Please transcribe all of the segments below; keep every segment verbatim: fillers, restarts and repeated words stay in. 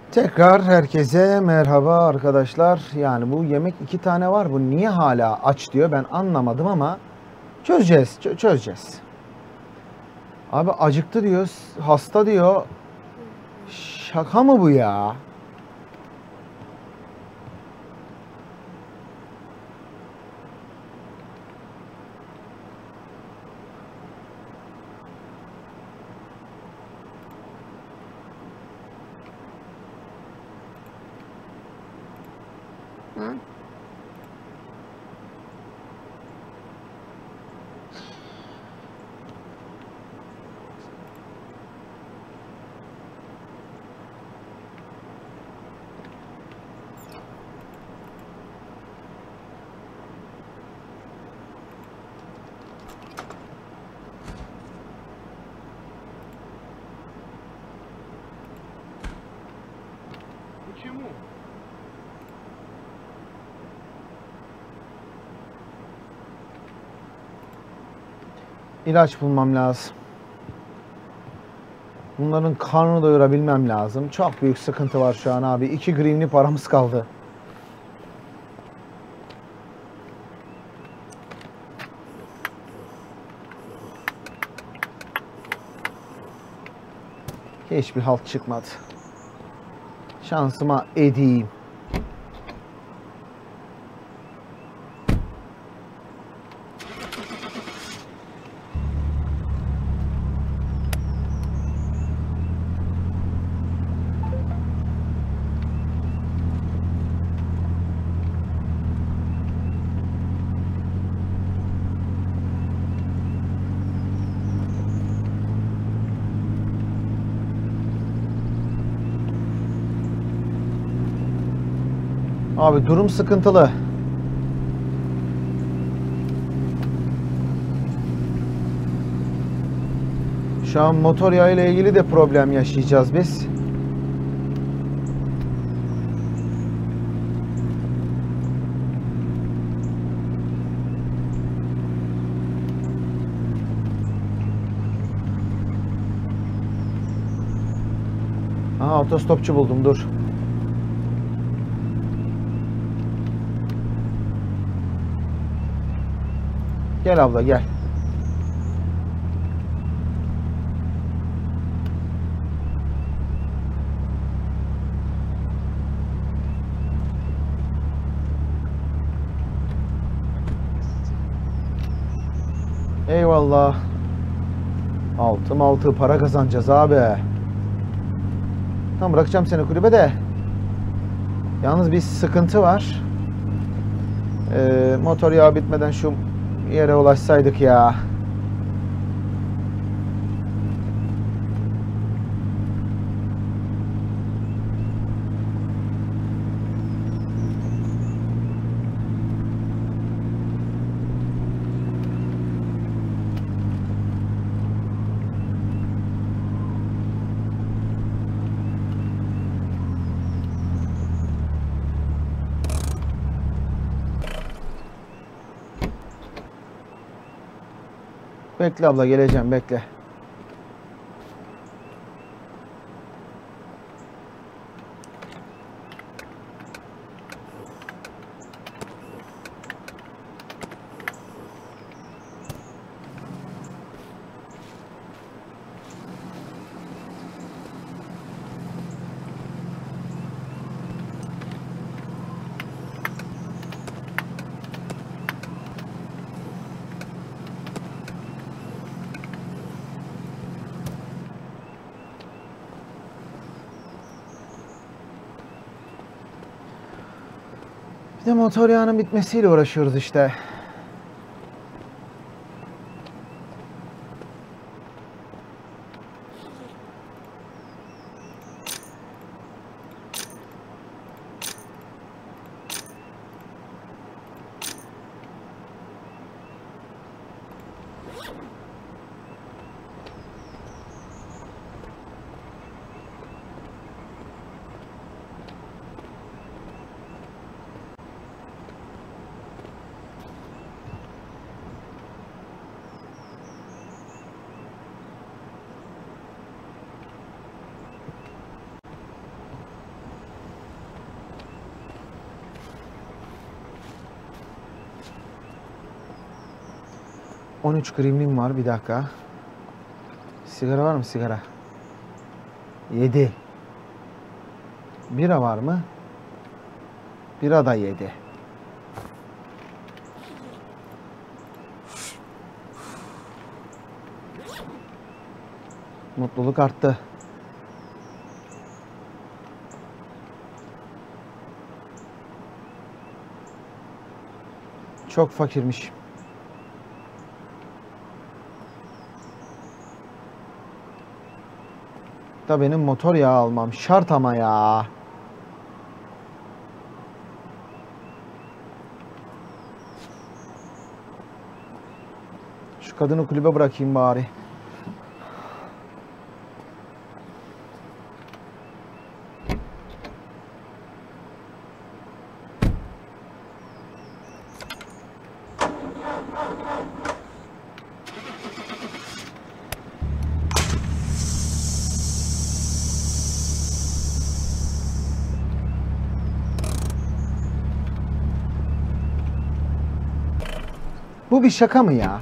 Tekrar herkese merhaba arkadaşlar. Yani bu yemek iki tane var. Bu niye hala aç diyor ben anlamadım ama çözeceğiz, çö- çözeceğiz. Abi acıktı diyor, hasta diyor. Şaka mı bu ya? Hı? Почему? İlaç bulmam lazım. Bunların karnını doyurabilmem lazım. Çok büyük sıkıntı var şu an abi. iki greenli paramız kaldı. Hiçbir halt çıkmadı. Şansıma edeyim. Abi durum sıkıntılı. Şu an motor yağı ile ilgili de problem yaşayacağız biz. Aha otostopçu buldum dur. Gel abla gel. Eyvallah. Altı altı para kazanacağız abi. Tamam bırakacağım seni kulübede. Yalnız bir sıkıntı var. Ee, motor yağı bitmeden şu yere ulaşsaydık ya. Bekle abla geleceğim bekle. Bir de motor yağının bitmesiyle uğraşıyoruz işte. on üç grimlim var. Bir dakika. Sigara var mı? Sigara. yedi. Bira var mı? Bira da yedi. Mutluluk arttı. Çok fakirmiş. Da benim motor yağı almam şart ama ya. Şu kadını kulübe bırakayım bari. Bu bir şaka mı ya?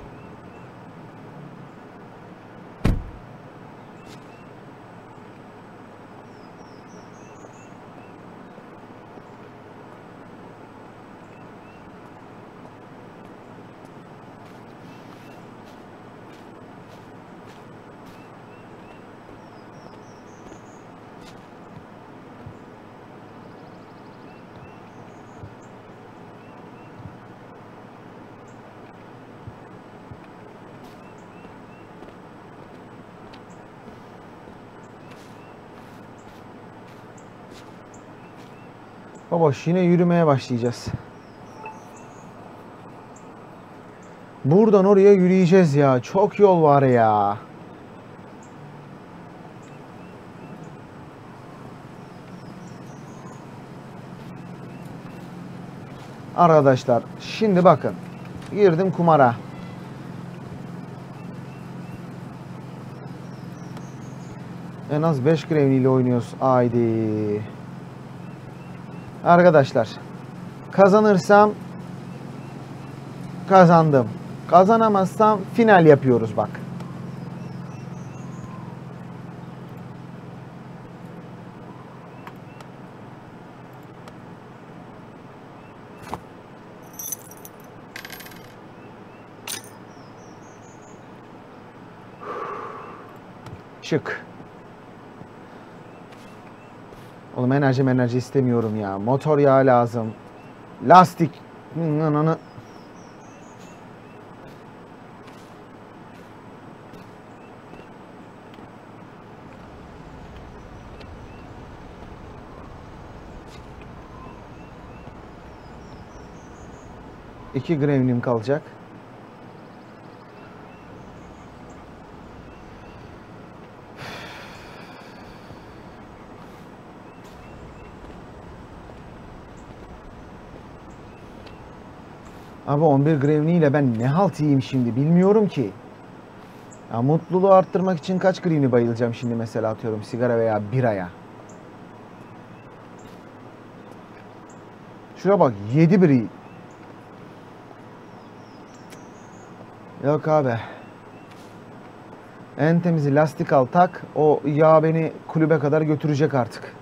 Baboş yine yürümeye başlayacağız. Buradan oraya yürüyeceğiz ya. Çok yol var ya. Arkadaşlar şimdi bakın. Girdim kumara. En az beş grevni ile oynuyoruz. Haydi. Arkadaşlar kazanırsam kazandım. Kazanamazsam final yapıyoruz bak. Çık. Oğlum enerji enerji istemiyorum ya. Motor yağı lazım. Lastik. İki grevnim kalacak. Abi on bir grevniyle ben ne halt yiyeyim şimdi bilmiyorum ki. Ya mutluluğu arttırmak için kaç grevni bayılacağım şimdi mesela atıyorum sigara veya biraya. Şuraya bak yedi biri. Yok abi. En temizi lastik al tak. O yağ beni kulübe kadar götürecek artık.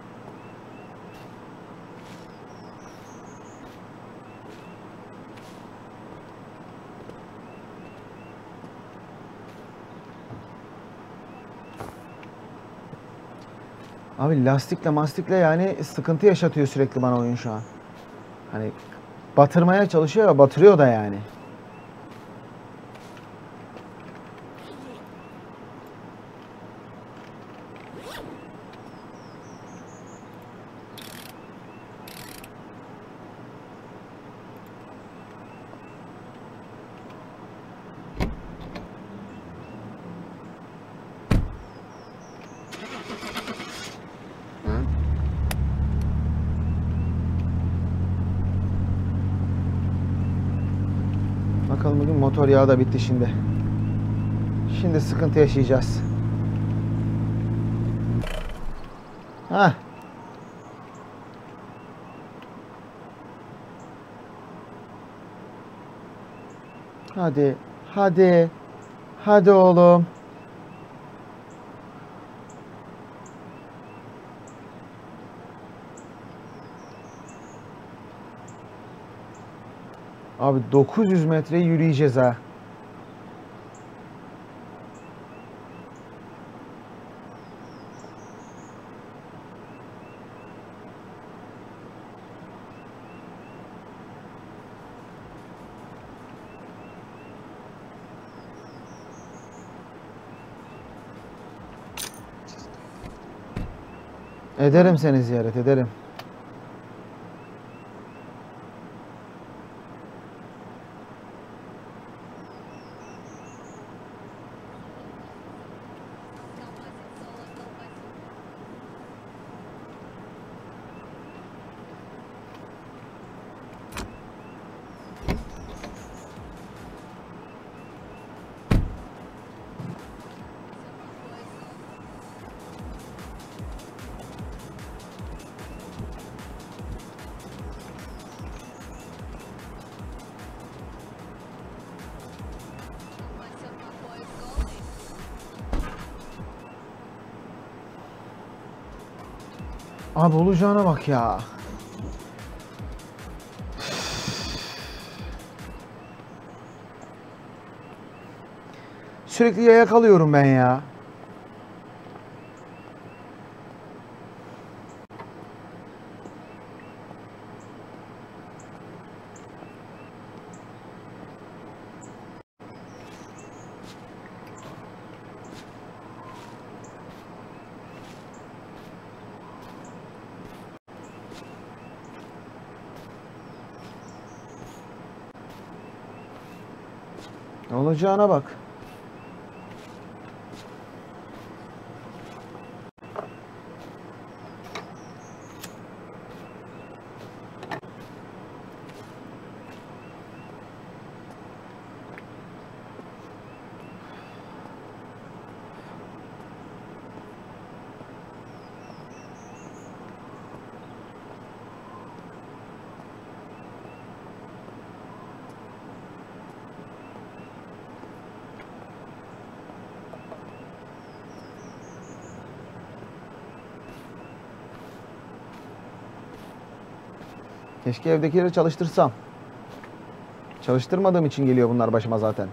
Abi lastikle mastikle yani sıkıntı yaşatıyor sürekli bana oyun şu an. Hani batırmaya çalışıyor ya batırıyor da yani. Bakalım bugün motor yağı da bitti şimdi. Şimdi sıkıntı yaşayacağız. Hah. Hadi. Hadi. Hadi oğlum. Abi dokuz yüz metre yürüyeceğiz ha. Ederim seni ziyaret ederim. Abi olacağına bak ya. Sürekli yaya kalıyorum ben ya. Olacağına bak. Keşke evdekileri çalıştırsam. Çalıştırmadığım için geliyor bunlar başıma zaten.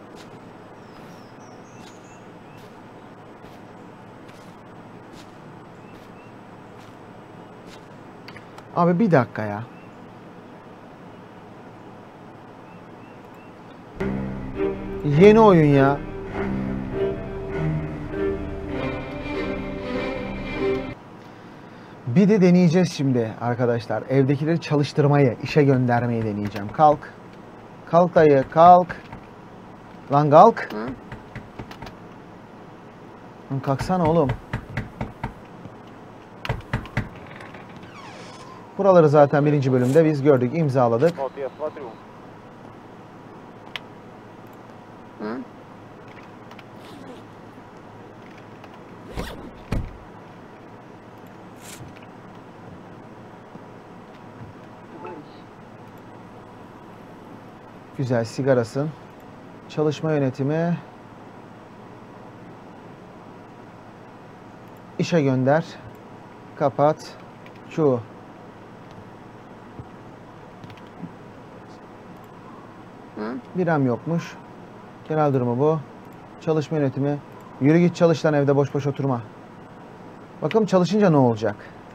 Abi bir dakika ya. Yeni oyun ya. Bir de deneyeceğiz şimdi arkadaşlar. Evdekileri çalıştırmayı, işe göndermeyi deneyeceğim. Kalk. Kalk dayı, kalk. Lan kalk. Hı? Lan kalksana oğlum. Buraları zaten birinci bölümde biz gördük, imzaladık. Вот я смотрю. Hı? Güzel, sigarasın. Çalışma yönetimi. İşe gönder. Kapat. Şu. Hı? Biram yokmuş. Genel durumu bu. Çalışma yönetimi. Yürü git çalış lan, evde boş boş oturma. Bakalım çalışınca ne olacak?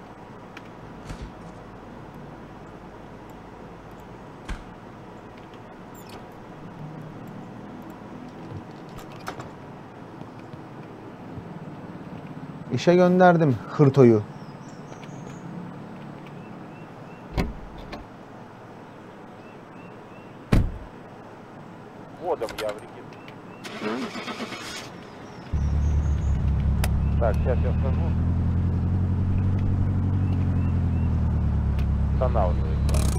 İşe gönderdim hırtoyu. Вводом я в регистр. Hı? Так, сейчас я скажу. Останавливается.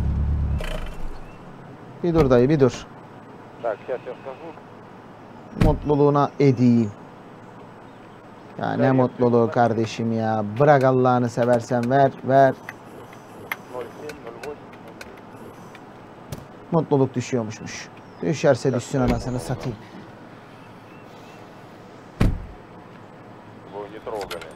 Bir dur dayı, bir dur. Так, сейчас я скажу. Mutluluğuna edeyim. Ya ne mutluluğu kardeşim ya. Bırak Allah'ını seversen, ver ver. ноль семь ноль восемь. Mutluluk düşüyormuşmuş. Düşerse düşsün anasını satayım. Вы не трогали.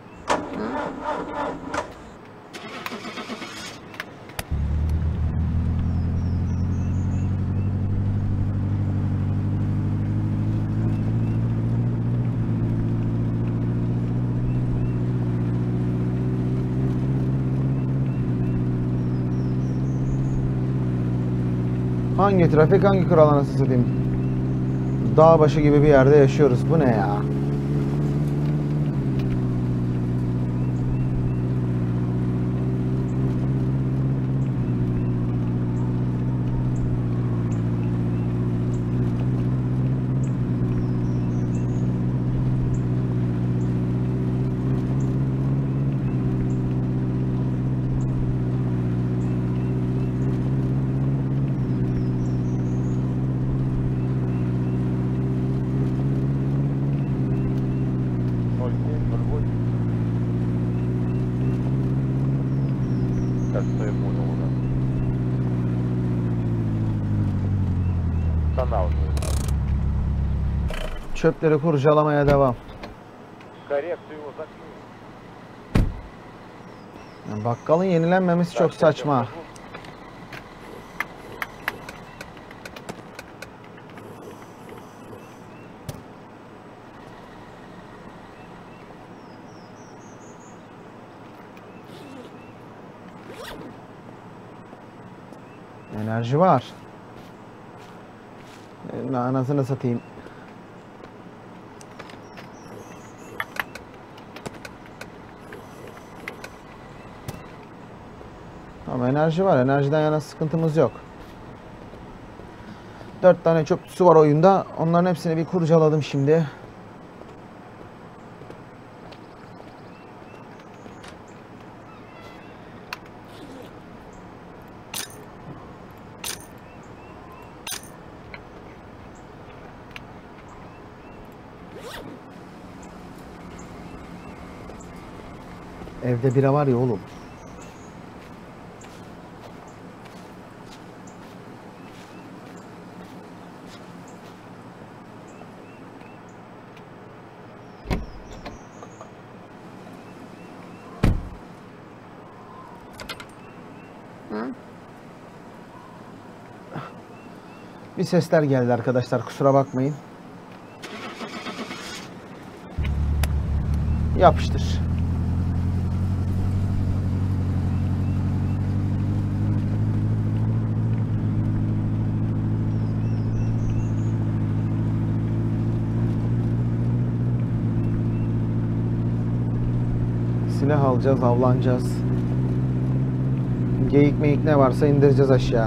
Hangi trafik, hangi kural anasını satayım? Dağ başı gibi bir yerde yaşıyoruz. Bu ne ya? ноль семь ноль восемь. Кажется, я понял уже. Останавливается. Çöpleri kurcalamaya devam. Коррекцию его закрыл. Yani bakkalın yenilenmemesi çok Так, сейчас я saçma. вхожу. Enerji var. Ee, Anasını satayım. Ama enerji var. Enerjiden yana sıkıntımız yok. Dört tane çöp kutusu var oyunda. Onların hepsini bir kurcaladım şimdi. Evde bira var ya oğlum. Hı? Bir sesler geldi arkadaşlar, kusura bakmayın. Yapıştır. Silah alacağız, avlanacağız. Geyik meyik ne varsa indireceğiz aşağı.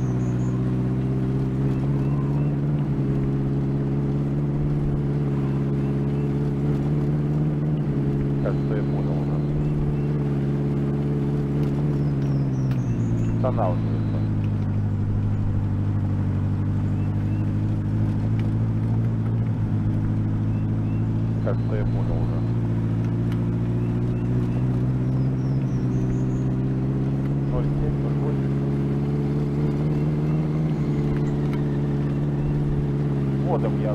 Кажется, я понял уже. Останавливается. Кажется, я понял уже. ноль семь ноль восемь. Вводом я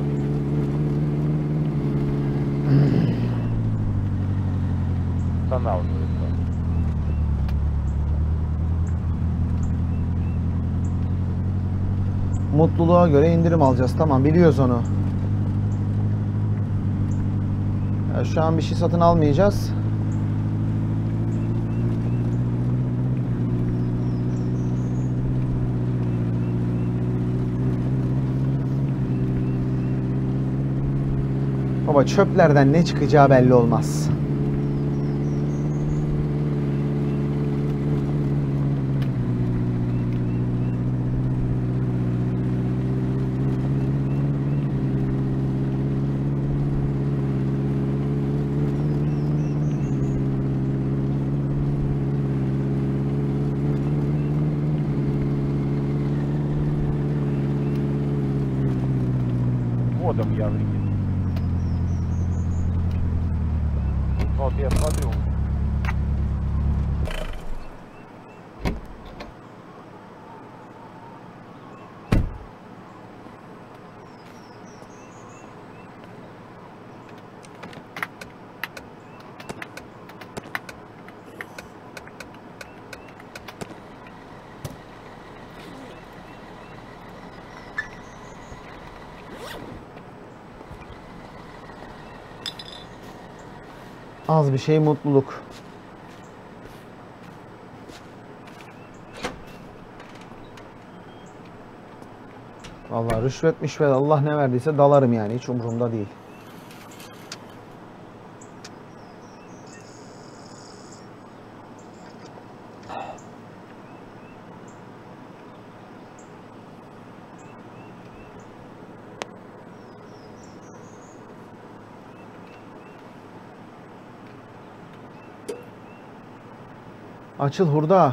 останавливается. Mutluluğa göre indirim alacağız. Tamam, biliyoruz onu. Ya şu an bir şey satın almayacağız. Baba çöplerden ne çıkacağı belli olmaz. Вводом я в реке. Вот я смотрю. Az bir şey mutluluk. Vallahi rüşvetmiş ve Allah ne verdiyse dalarım yani, hiç umurumda değil. Açıl hurda.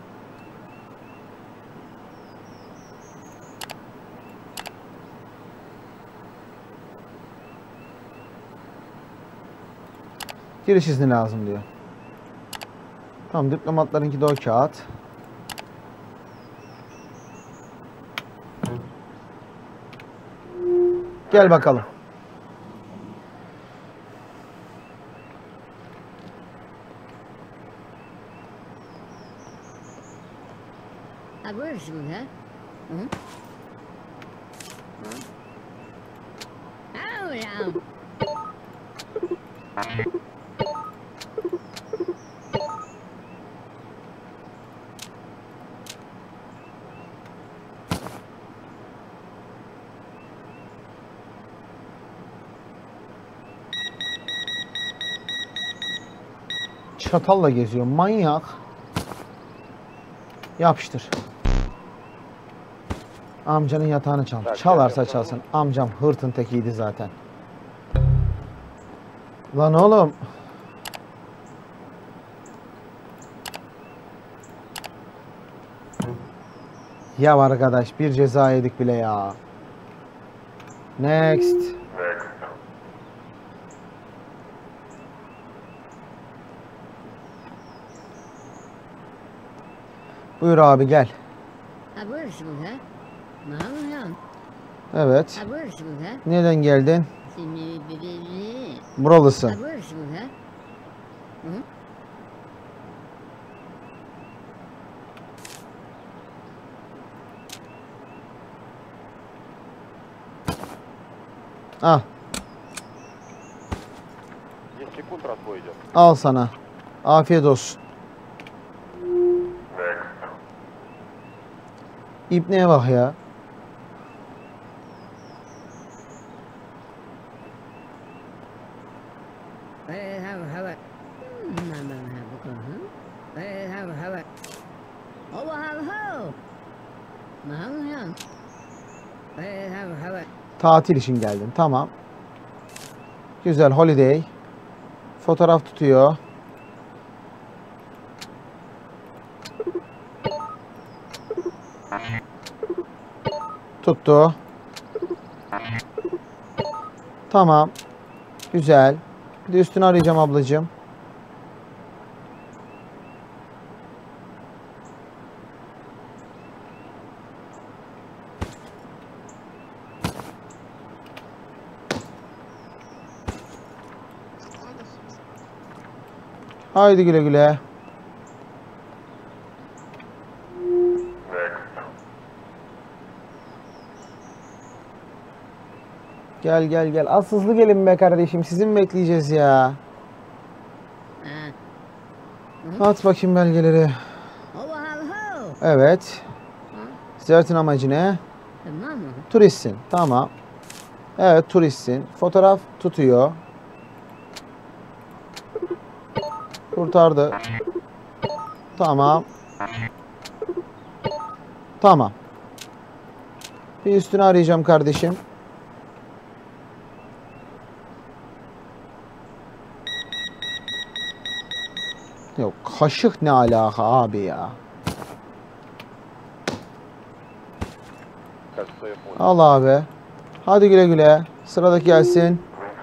Giriş izni lazım diyor. Tamam, diplomatlarınki de o kağıt. Gel bakalım. Ha burası mı ha? Hı? Hı? Au, au. Çatalla geziyor. Manyak. Yapıştır. Amcanın yatağını çal. Çalarsa çalsın. Amcam hırtın tekiydi zaten. Lan oğlum. Ya arkadaş, bir ceza yedik bile ya. Next. Buyur abi, gel. Ha burası mı ha? Mahmut. Evet. Ha burası mı ha? Neden geldin? Seni bileli. Ha Buralısın. burası mı ha? Hı? Al. десять секунд разбой идет. Al sana. Afiyet olsun. İbneye bak ya. Hey, hava hava. Aman ha bu konu. Hey, hava hava. Hava hava hava. Mahmut. Hey, hava hava. Tatil için geldin. Tamam. Güzel, holiday. Fotoğraf tutuyor. Tuttu. Tamam. Güzel. Bir de üstünü arayacağım ablacığım. Haydi güle güle. Gel gel gel. Az hızlı gelin be kardeşim. Sizi mi bekleyeceğiz ya? Ha. At bakayım belgeleri. Hava hava hava. Evet. Ha? Ziyaretin amacı ne? Tamam mı? Turistsin. Tamam. Evet, turistsin. Fotoğraf tutuyor. Kurtardı. Tamam. Tamam. Bir üstünü arayacağım kardeşim. Yok, kaşık ne alaka abi ya? Кажется, я понял. Al abi. Hadi güle güle. Sıradaki gelsin.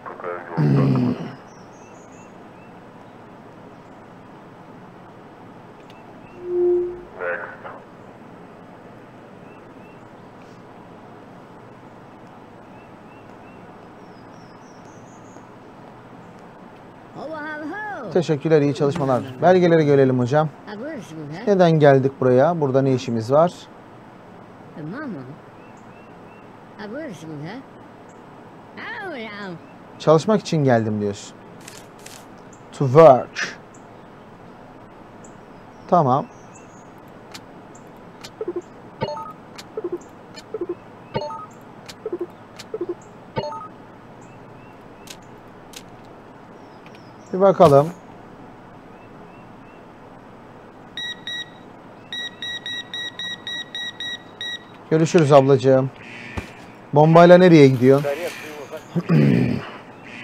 Hava hava hava. Teşekkürler, iyi çalışmalar. Belgeleri görelim hocam. Ha burası mı ha? Neden geldik buraya? Burada ne işimiz var? Tamam mı? Ha burası mı ha? Au, au. Çalışmak için geldim diyorsun. To work. Tamam. Bir bakalım. Görüşürüz ablacığım. Bombayla nereye gidiyorsun? Коррекцию его закрыть.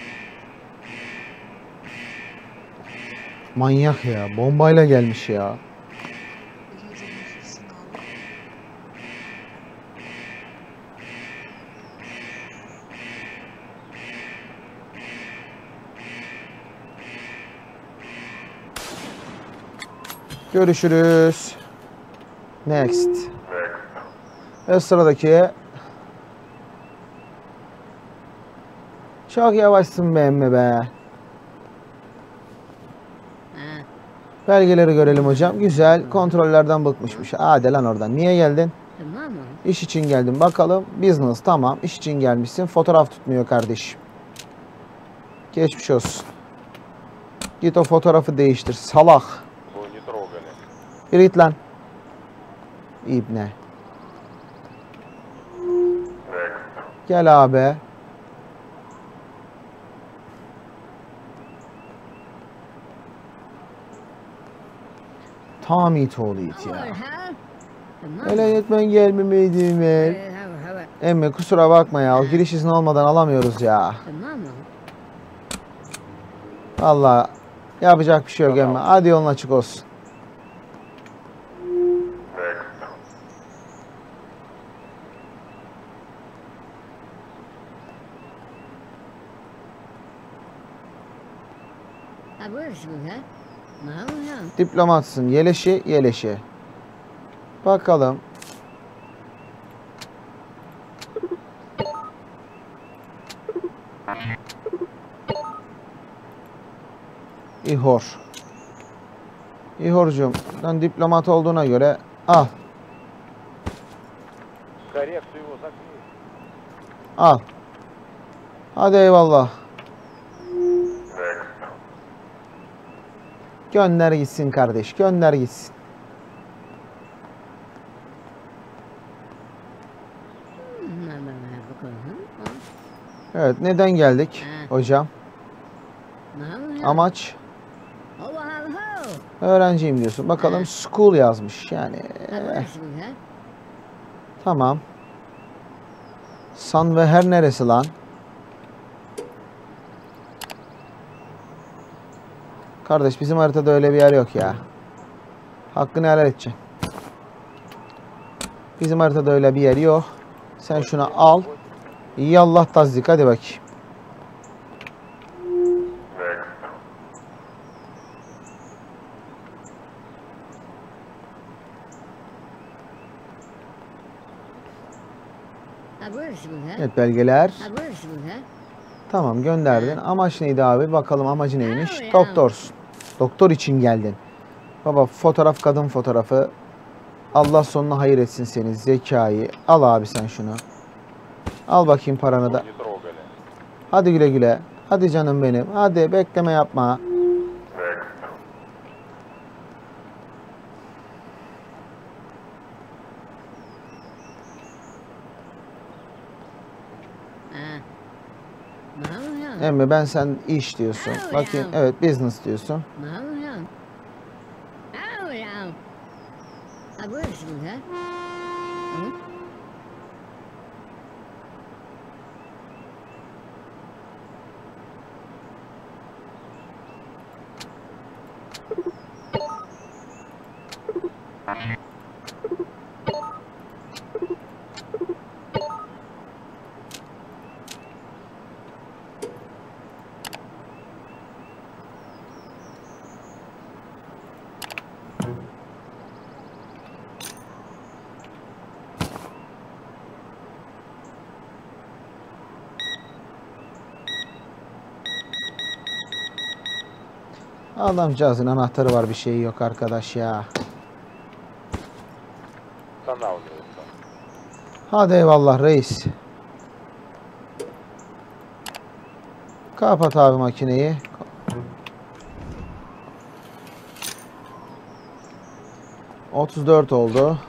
Manyak ya. Bombayla gelmiş ya. Görüşürüz. Next. Ve sıradaki. Çok yavaşsın be emmi be. Ha, Belgeleri görelim hocam. Güzel. Kontrollerden bıkmışmış. Hadi lan oradan. Niye geldin? tamam mı? İş için geldim. Bakalım. Business. Tamam. İş için gelmişsin. Fotoğraf tutmuyor kardeşim. Geçmiş olsun. Git o fotoğrafı değiştir. Salak. Вы не трогали. Yürü git lan. İbne. Gel abi. Tam it oğlu it Olur ya. ha. Tamam Öyle mı? yetmen gelmemeydi ver. Ee, hava hava. Emmi kusura bakma ya. O giriş izni olmadan alamıyoruz ya. Tamam mı? Vallahi yapacak bir şey yok emmi. Hadi yolun açık olsun. Ha burası mı ha? Tamam ya. Diplomatsın. Yeleşi yeleşi. Bakalım. İhor. İhorcuğum, sen diplomat olduğuna göre al. Коррекцию его закрыть. Al. Hadi eyvallah. Gönder gitsin kardeş. Gönder gitsin. Tamam ha bakalım. Evet. Neden geldik Ha. hocam? Tamam ya. Amaç Hava hava. öğrenciyim diyorsun. Bakalım Ha. school yazmış. Yani Ha eh, burası mı ha? tamam. San ve her neresi lan? Kardeş bizim haritada öyle bir yer yok ya. Hakkını helal edeceksin. Bizim haritada öyle bir yer yok. Sen şunu al. Yallah tazdik hadi bakayım. Ha burası mı ha? Evet belgeler. Ha burası mı ha? Tamam gönderdin. Amaç neydi abi? Bakalım amacı neymiş? Abi ya. Doktorsun. Doktor için geldin. Baba fotoğraf kadın fotoğrafı. Allah sonuna hayır etsin seni. Zekayı. Al abi sen şunu. Al bakayım paranı da. Вы не трогали. Hadi güle güle. Hadi canım benim. Hadi bekleme yapma. Ha. Tamam ya. Emmi ben sen iş diyorsun. Abi Bakayım. ya. Evet business diyorsun. Tamam ya. Au ya. Ha burası mı ha? Hı? Adamcağızın anahtarı var bir şey yok arkadaş ya. Останавливается. Hadi eyvallah reis. Kapat abi makineyi. otuz dört oldu.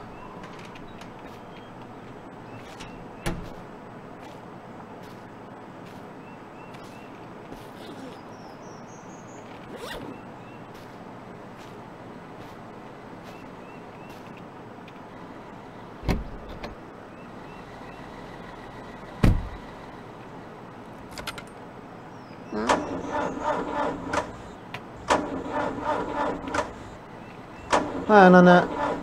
Ha ananı.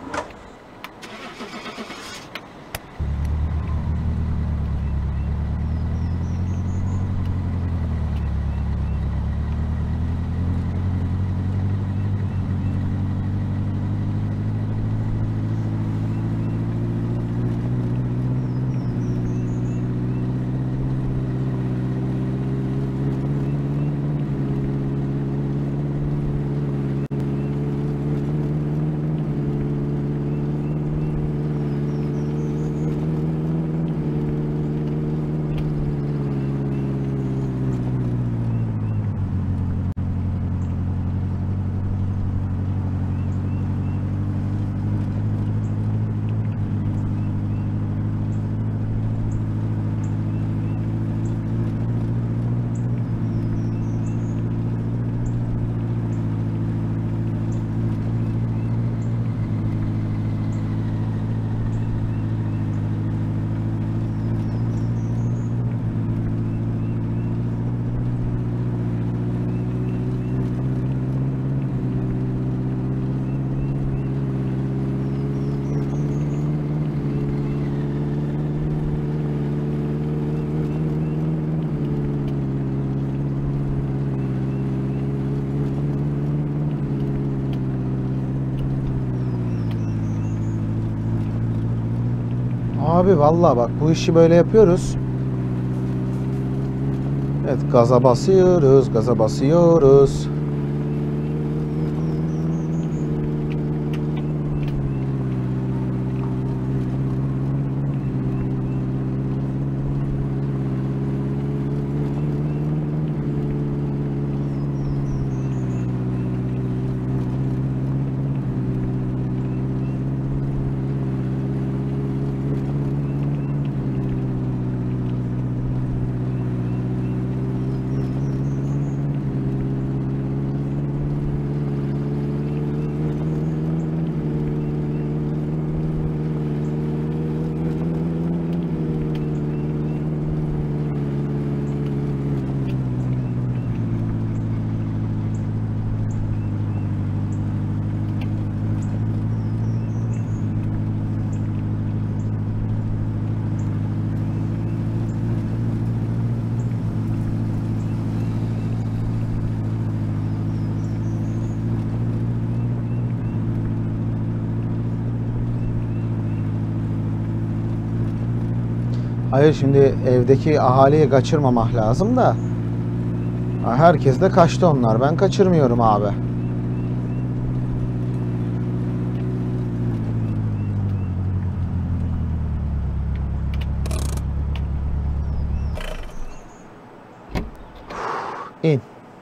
Abi vallahi bak bu işi böyle yapıyoruz. Evet, gaza basıyoruz, gaza basıyoruz. Hayır, şimdi evdeki ahaliyi kaçırmamak lazım da. Herkes de kaçtı onlar. Ben kaçırmıyorum abi. İn.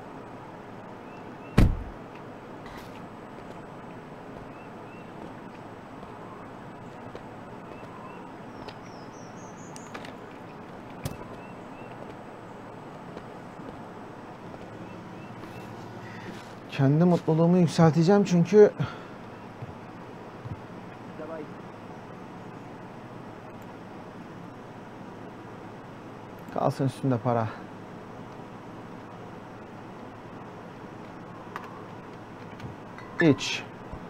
Kendi mutluluğumu yükselteceğim çünkü kalsın üstünde para. İç.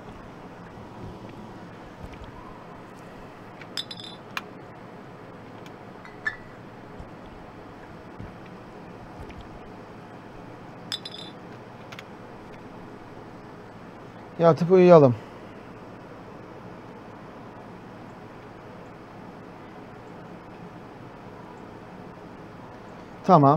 Yatıp uyuyalım. Tamam.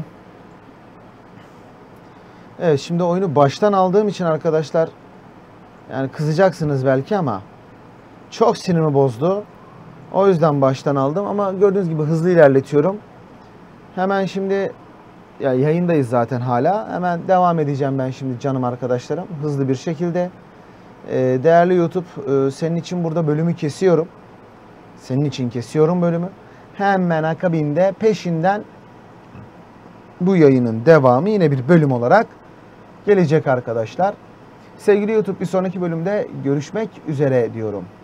Evet, şimdi oyunu baştan aldığım için arkadaşlar, yani kızacaksınız belki ama çok sinirimi bozdu. O yüzden baştan aldım ama gördüğünüz gibi hızlı ilerletiyorum. Hemen şimdi ya yayındayız zaten hala. Hemen devam edeceğim ben şimdi canım arkadaşlarım hızlı bir şekilde. Ee, değerli YouTube, e, senin için burada bölümü kesiyorum. Senin için kesiyorum bölümü. Hemen akabinde peşinden bu yayının devamı yine bir bölüm olarak gelecek arkadaşlar. Sevgili YouTube, bir sonraki bölümde görüşmek üzere diyorum.